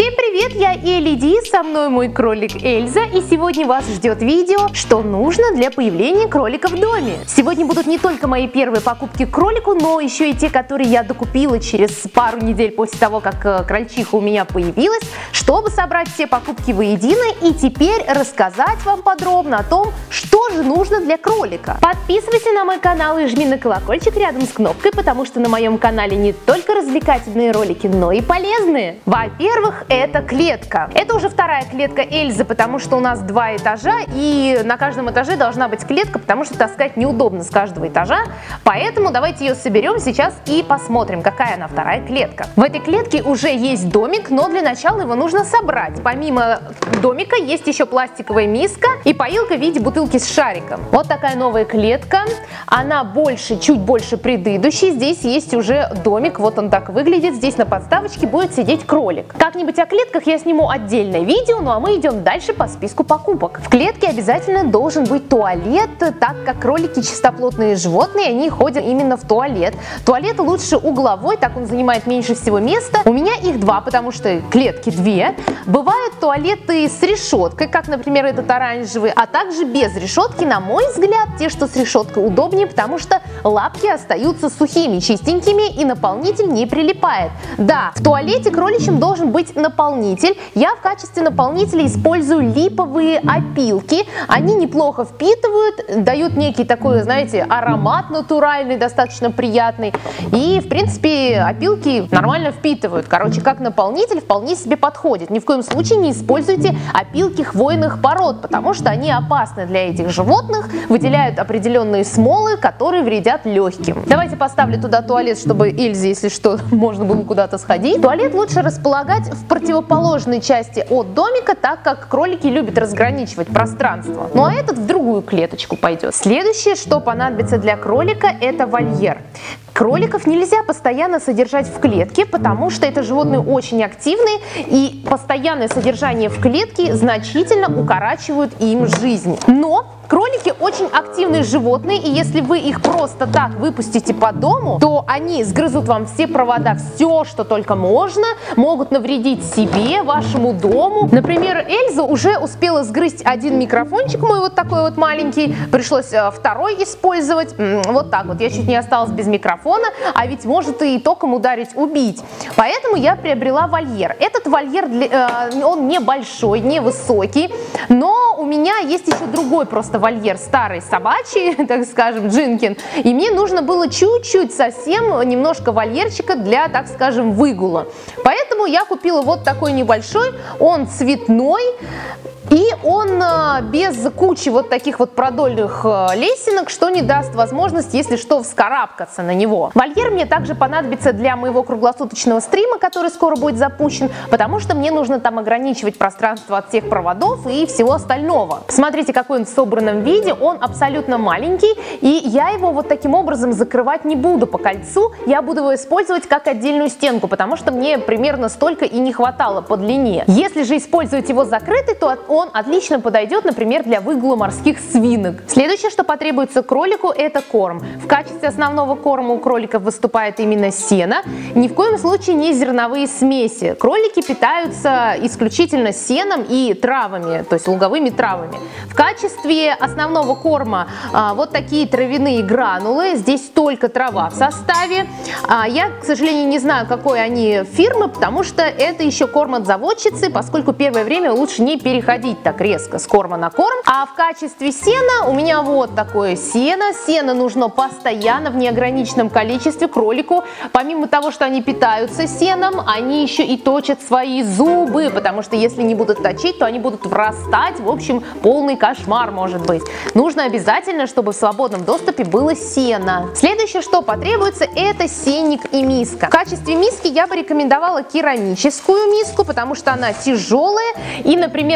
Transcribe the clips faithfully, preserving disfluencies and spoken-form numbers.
Всем привет, я Элли Ди, со мной мой кролик Эльза, и сегодня вас ждет видео, что нужно для появления кролика в доме. Сегодня будут не только мои первые покупки к кролику, но еще и те, которые я докупила через пару недель после того, как крольчиха у меня появилась, чтобы собрать все покупки воедино и теперь рассказать вам подробно о том, что же нужно для кролика. Подписывайся на мой канал и жми на колокольчик рядом с кнопкой, потому что на моем канале не только развлекательные ролики, но и полезные. Во-первых, это клетка. Это уже вторая клетка Эльзы, потому что у нас два этажа, и на каждом этаже должна быть клетка, потому что таскать неудобно с каждого этажа. Поэтому давайте ее соберем сейчас и посмотрим, какая она вторая клетка. В этой клетке уже есть домик, но для начала его нужно собрать. Помимо домика есть еще пластиковая миска и поилка в виде бутылки с шариком. Вот такая новая клетка. Она больше, чуть больше предыдущей. Здесь есть уже домик, вот он так выглядит. Здесь на подставочке будет сидеть кролик. Как-нибудь о клетках я сниму отдельное видео, ну а мы идем дальше по списку покупок. В клетке обязательно должен быть туалет, так как кролики чистоплотные животные, они ходят именно в туалет. Туалет лучше угловой, так он занимает меньше всего места. У меня их два, потому что клетки две. Бывают туалеты с решеткой, как, например, этот оранжевый, а также без решетки. На мой взгляд, те, что с решеткой, удобнее, потому что лапки остаются сухими, чистенькими и наполнитель не прилипает. Да, в туалете кроличьем должен быть наполнитель. Я в качестве наполнителя использую липовые опилки. Они неплохо впитывают, дают некий такой, знаете, аромат натуральный, достаточно приятный. И, в принципе, опилки нормально впитывают. Короче, как наполнитель вполне себе подходит. Ни в коем случае не используйте опилки хвойных пород, потому что они опасны для этих животных, выделяют определенные смолы, которые вредят легким. Давайте поставлю туда туалет, чтобы Эльзе, если что, можно было куда-то сходить. Туалет лучше располагать в противоположной части от домика, так как кролики любят разграничивать пространство. Ну а этот в другую клеточку пойдет. Следующее, что понадобится для кролика, это вольер. Кроликов нельзя постоянно содержать в клетке, потому что это животные очень активные, и постоянное содержание в клетке значительно укорачивает им жизнь. Но кролики очень активные животные, и если вы их просто так выпустите по дому, то они сгрызут вам все провода, все, что только можно, могут навредить себе, вашему дому. Например, Эльза уже успела сгрызть один микрофончик мой, вот такой вот маленький, пришлось второй использовать. Вот так вот, я чуть не осталась без микрофона, а ведь может и током ударить, убить. Поэтому я приобрела вольер. Этот вольер, для, он небольшой, невысокий, но у меня есть еще другой просто вольер, старый собачий, так скажем, Джинкин, и мне нужно было чуть-чуть, совсем немножко вольерчика для, так скажем, выгула. Поэтому я купила вот такой небольшой, он цветной, и он без кучи вот таких вот продольных лесенок, что не даст возможность, если что, вскарабкаться на него. Вольер мне также понадобится для моего круглосуточного стрима, который скоро будет запущен, потому что мне нужно там ограничивать пространство от всех проводов и всего остального. Посмотрите, какой он в собранном виде, он абсолютно маленький, и я его вот таким образом закрывать не буду по кольцу, я буду его использовать как отдельную стенку, потому что мне примерно столько и не хватало по длине. Если же использовать его закрытый, то он Он отлично подойдет, например, для выгула морских свинок. Следующее, что потребуется кролику, это корм. В качестве основного корма у кроликов выступает именно сено. Ни в коем случае не зерновые смеси. Кролики питаются исключительно сеном и травами, то есть луговыми травами. В качестве основного корма а, вот такие травяные гранулы. Здесь только трава в составе. А, я, к сожалению, не знаю, какой они фирмы, потому что это еще корм от заводчицы, поскольку первое время лучше не переходить так резко с корма на корм. А в качестве сена у меня вот такое сено. Сено нужно постоянно в неограниченном количестве кролику. Помимо того, что они питаются сеном, они еще и точат свои зубы, потому что если не будут точить, то они будут врастать. В общем, полный кошмар может быть. Нужно обязательно, чтобы в свободном доступе было сено. Следующее, что потребуется, это сенник и миска. В качестве миски я бы рекомендовала керамическую миску, потому что она тяжелая. И, например, вот такой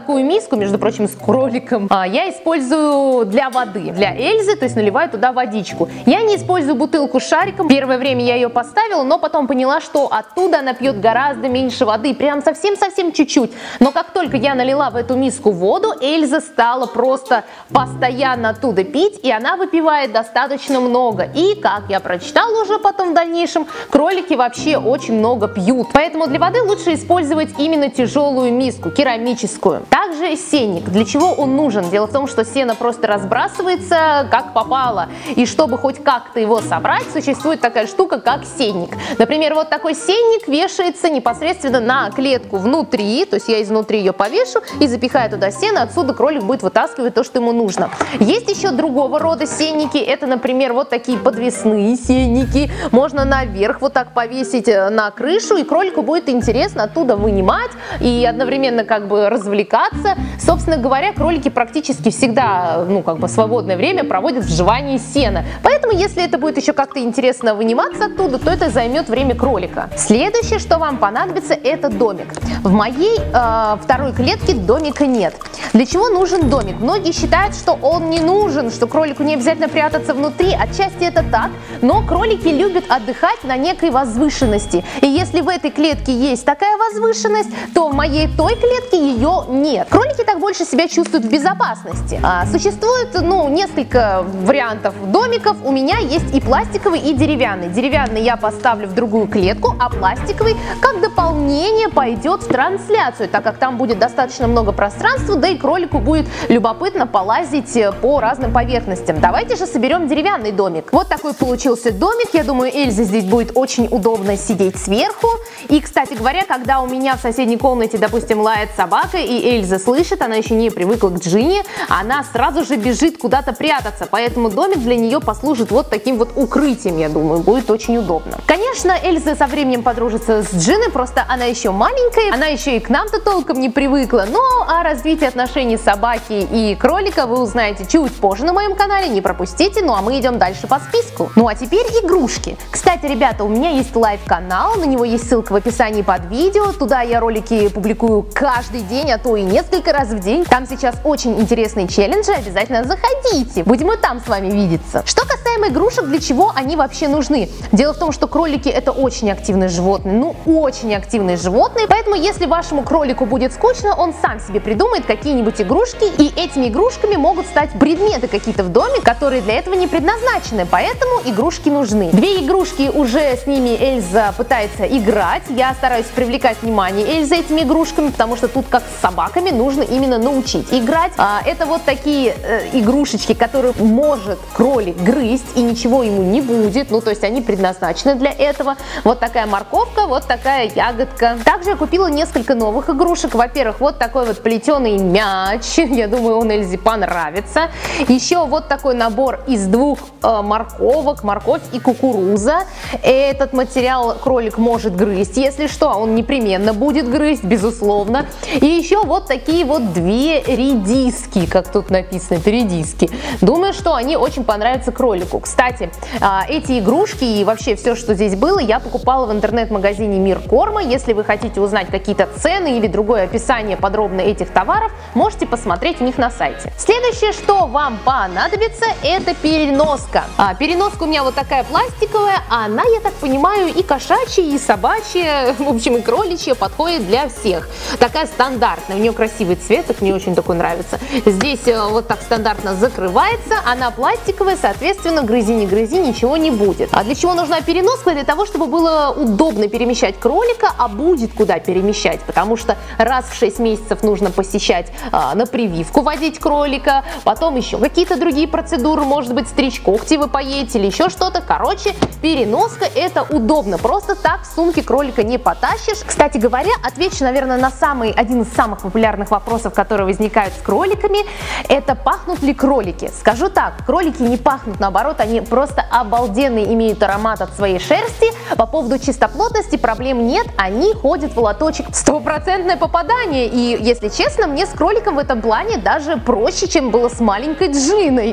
такую миску, между прочим, с кроликом, а, я использую для воды, для Эльзы, то есть наливаю туда водичку. Я не использую бутылку с шариком. Первое время я ее поставила, но потом поняла, что оттуда она пьет гораздо меньше воды, прям совсем-совсем чуть-чуть. Но как только я налила в эту миску воду, Эльза стала просто постоянно оттуда пить, и она выпивает достаточно много. И, как я прочитала уже потом в дальнейшем, кролики вообще очень много пьют. Поэтому для воды лучше использовать именно тяжелую миску, керамическую. Также сенник. Для чего он нужен? Дело в том, что сено просто разбрасывается как попало. И чтобы хоть как-то его собрать, существует такая штука, как сенник. Например, вот такой сенник вешается непосредственно на клетку внутри, то есть я изнутри ее повешу и запихаю туда сено, отсюда кролик будет вытаскивать то, что ему нужно. Есть еще другого рода сенники, это, например, вот такие подвесные сенники, можно наверх вот так повесить на крышу, и кролику будет интересно оттуда вынимать и одновременно как бы развлекаться. Собственно говоря, кролики практически всегда, ну, как бы свободное время проводят в жевании сена, поэтому если это будет еще как-то интересно выниматься оттуда, то это займет время кролика. Следующее, что вам понадобится, это домик. В моей э, второй клетке домика нет. Для чего нужен домик? Многие считают, что он не нужен, что кролику не обязательно прятаться внутри. Отчасти это так, но кролики любят отдыхать на некой возвышенности. И если в этой клетке есть такая возвышенность, то в моей той клетке ее нет. Кролики так больше себя чувствуют в безопасности. А, существует, ну, несколько вариантов домиков. У меня есть и пластиковый, и деревянный. Деревянный я поставлю в другую клетку, а пластиковый как дополнение пойдет в трансляцию, так как там будет достаточно много пространства, да и кролику будет любопытно полазить по разным поверхностям. Давайте же соберем деревянный домик. Вот такой получился домик. Я думаю, Эльзе здесь будет очень удобно сидеть сверху. И, кстати говоря, когда у меня в соседней комнате, допустим, лает собака, и Эльза слышит, она еще не привыкла к Джинни, она сразу же бежит куда-то прятаться. Поэтому домик для нее послужит вот таким вот укрытием, я думаю, будет очень удобно. Конечно, Эльза со временем подружится с Джинни, просто она еще маленькая, она еще и к нам-то толком не привыкла. Но о развитии отношений собаки и кролика вы узнаете чуть позже на моем канале, не пропустите. Ну а мы идем дальше по списку. Ну а теперь игрушки. Кстати, ребята, у меня есть лайв-канал, на него есть ссылка в описании под видео. Туда я ролики публикую каждый день, а то и несколько раз в день. Там сейчас очень интересные челленджи, обязательно заходите. Будем и там с вами видеться. Что касаемо игрушек, для чего они вообще нужны? Дело в том, что кролики это очень активные животные, ну очень активные животные, поэтому если вашему кролику будет скучно, он сам себе придумает какие-нибудь игрушки, и этими игрушками могут стать предметы какие-то в доме, которые для этого не предназначены, поэтому игрушки нужны. Две игрушки уже с ними Эльза пытается играть, я стараюсь привлекать внимание Эльзы этими игрушками, потому что тут как с собаками нужно именно научить играть. А, это вот такие э, игрушечки, которые может кролик грызть и ничего ему не будет, ну то есть они предназначены для этого. Вот такая морковка, вот такая ягодка. Также я купила несколько новых игрушек. Во-первых, вот такой вот плетеный мяч, я думаю, он Эльзе понравится. Еще вот такой набор из двух э, морковок, морковь и кукуруза. Этот материал кролик может грызть, если что, он непременно будет грызть, безусловно. И еще вот такие вот две редиски, как тут написано, редиски. Думаю, что они очень понравятся кролику. Кстати, э, эти игрушки и вообще все, что здесь было, я покупала в интернет-магазине Мир Корма. Если вы хотите узнать какие-то цены или другое описание подробно этих товаров, можете посмотреть у них на сайте. Следующее, что вам понадобится, это переноска. А, переноска у меня вот такая пластиковая, она, я так понимаю, и кошачья, и собачья, в общем, и кроличья, подходит для всех. Такая стандартная, у нее красивый цвет, так мне очень такой нравится. Здесь вот так стандартно закрывается, она пластиковая, соответственно, грызи не грызи, ничего не будет. А для чего нужна переноска? Для того, чтобы было удобно перемещать кролика, а будет куда перемещать, потому что раз в шесть месяцев нужно посещать а, на прививку, водить кролика, потом еще какие-то другие процедуры, может быть, стричь когти вы поедете или еще что-то. Короче, переноска это удобно, просто так в сумке кролика не потащишь. Кстати говоря, отвечу, наверное, на самый, один из самых популярных вопросов, которые возникают с кроликами, это пахнут ли кролики. Скажу так, кролики не пахнут, наоборот, они просто обалденный, имеют аромат от своей шерсти. По поводу чистоплотности проблем нет, они ходят в лоточек. Стопроцентное попадание, и, если честно, мне с кроликом в этом плане даже проще, чем было с маленькой Джиной.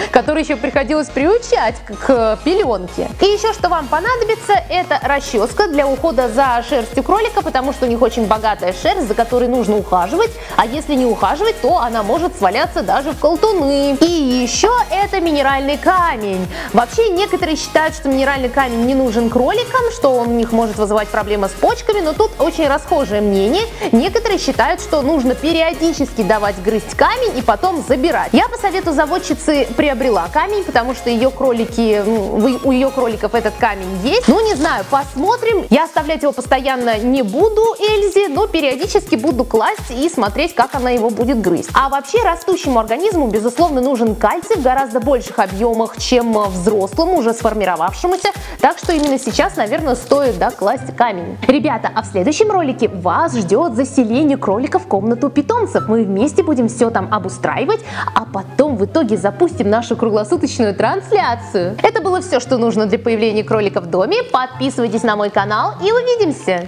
который еще приходилось приучать к пеленке. И еще что вам понадобится, это расческа для ухода за шерстью кролика, потому что у них очень богатая шерсть, за которой нужно ухаживать, а если не ухаживать, то она может сваляться даже в колтуны. И еще это минеральный камень. Вообще некоторые считают, что минеральный камень не нужен кроликам, что он у них может вызывать проблемы с почками, но тут очень расхожее мнение. Некоторые считают, что нужно периодически давать грызть камень и потом забирать. Я по совету заводчицы приобрела камень, потому что ее кролики, ну, у ее кроликов этот камень есть. Ну, не знаю, посмотрим. Я оставлять его постоянно не буду Эльзе, но периодически буду класть и смотреть, как она его будет грызть. А вообще растущему организму, безусловно, нужен кальций в гораздо больших объемах, чем взрослому, уже сформировавшемуся. Так что именно сейчас, наверное, стоит, да, класть камень. Ребята, а в следующем ролике вас ждет заселение кроликов в комнату питомцев. Мы вместе будем все там обустраивать, а потом в итоге запустим нашу круглосуточную трансляцию. Это было все, что нужно для появления кролика в доме. Подписывайтесь на мой канал и увидимся!